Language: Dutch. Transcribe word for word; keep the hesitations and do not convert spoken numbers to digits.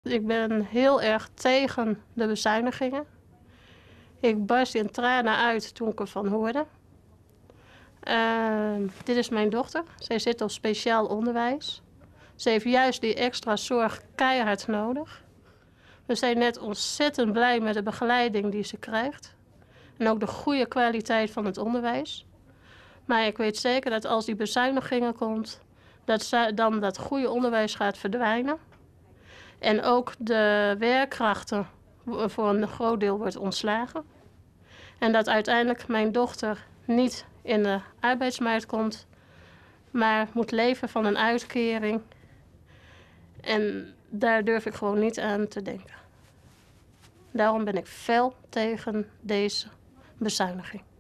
Ik ben heel erg tegen de bezuinigingen. Ik barst in tranen uit toen ik ervan hoorde. Uh, dit is mijn dochter. Zij zit op speciaal onderwijs. Ze heeft juist die extra zorg keihard nodig. We zijn net ontzettend blij met de begeleiding die ze krijgt. En ook de goede kwaliteit van het onderwijs. Maar ik weet zeker dat als die bezuinigingen komt, dat ze, dan dat goede onderwijs gaat verdwijnen. En ook de werkkrachten voor een groot deel wordt ontslagen. En dat uiteindelijk mijn dochter niet in de arbeidsmarkt komt, maar moet leven van een uitkering. En daar durf ik gewoon niet aan te denken. Daarom ben ik fel tegen deze bezuiniging.